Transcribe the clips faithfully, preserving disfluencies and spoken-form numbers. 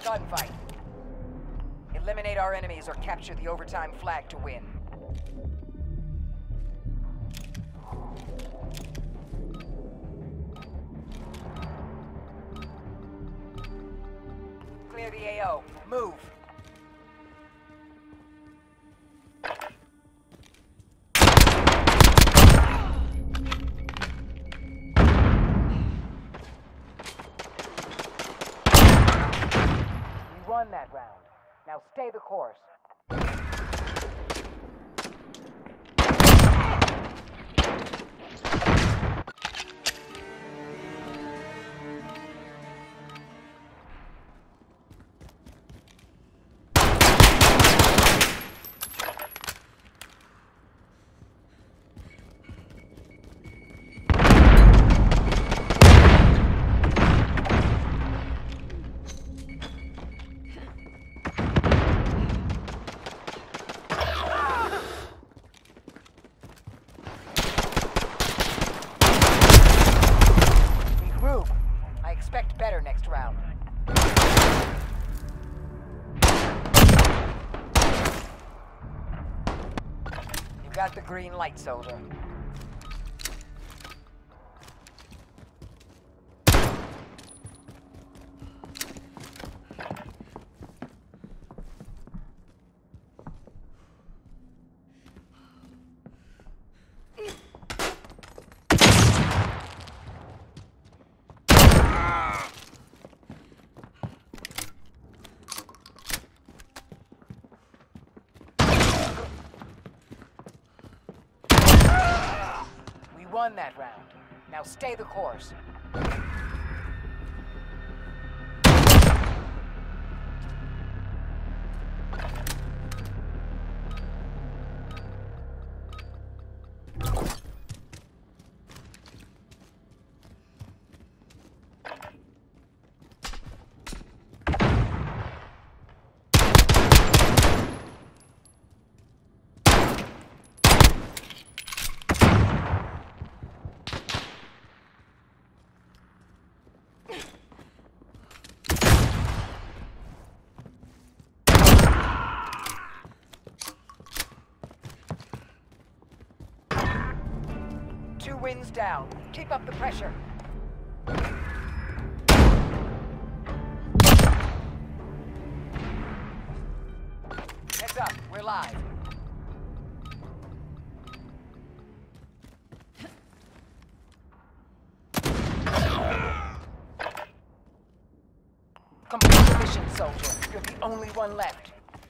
gunfight. Eliminate our enemies or capture the overtime flag to win. Clear the A O. Move. We won that round. Now stay the course. Expect better next round. You got the green light, soldier. Won that round. Now stay the course. Two wins down. Keep up the pressure. Heads up, we're live. Complete the mission, soldier. You're the only one left.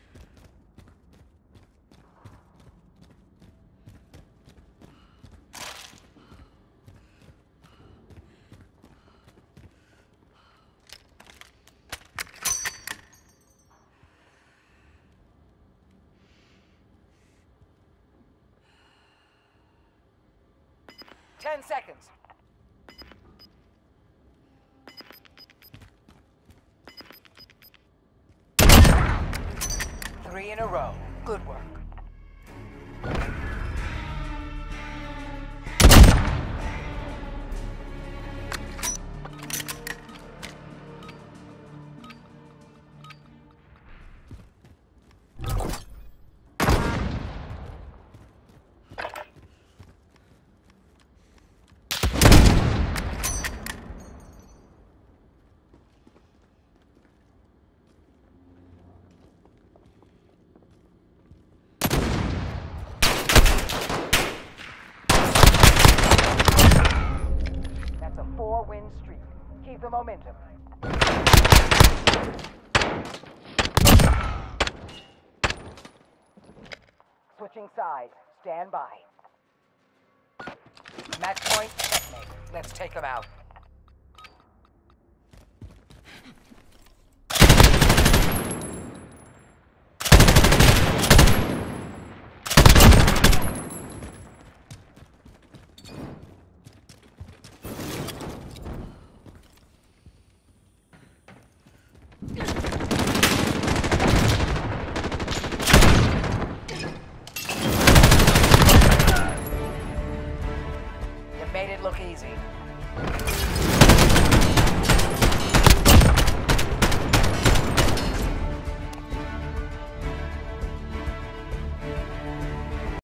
Ten seconds. Three in a row. Good work. Four-win streak. Keep the momentum. Switching sides. Stand by. Match point, checkmate. Let's take them out. Made it look easy.